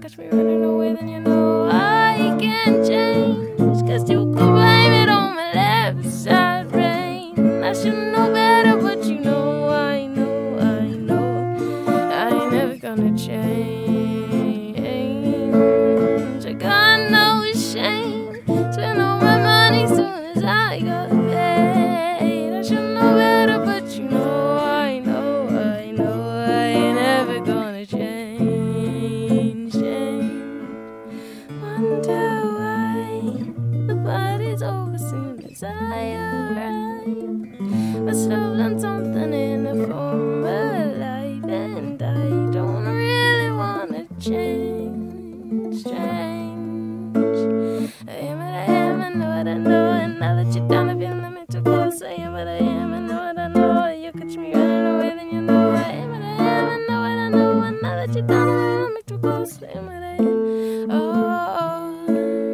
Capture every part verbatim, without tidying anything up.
catch me running away, then you know I can't change. Cause you could blame it on my left side brain. I should know better, but you know, I know, I know I ain't never gonna change. I got no shame. Spend all my money soon as I got paid. I should know better, but you know, I know, I know I ain't never gonna change, change. Wonder why the party's over soon as I arrive. Must have done something in the former life, and I don't really wanna change, change. I am what I am, I know what I know, and now that you're down, I feel a bit too close. I am what I am, I know what I know. You catch me running away, then you know I am what I am, I know what I know, and now that you're down, I feel a bit too close. I am what I am. Oh,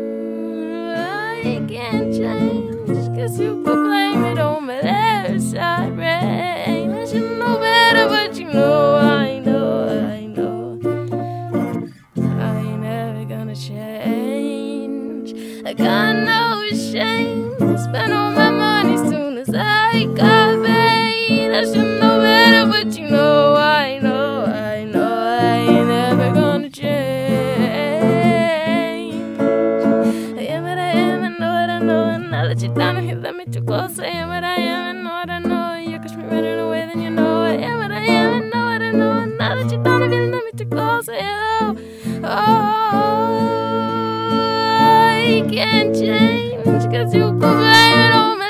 I can't change, cause you could blame it on my left side brain. I should know better, but you know, I know, I know I ain't never gonna change. I got no shame. Spend all my money soon as I got paid. I should know better, but you know, I know, I know I ain't never gonna change. I am what I am, I know what I know, and now that you're down, you let me too close. I am what I am, I know what I know. You catch me running away, then you know I am what I am, I know what I know, and now that you're down, you let me too close. I am, oh, I can't change, cause you could blame it on me.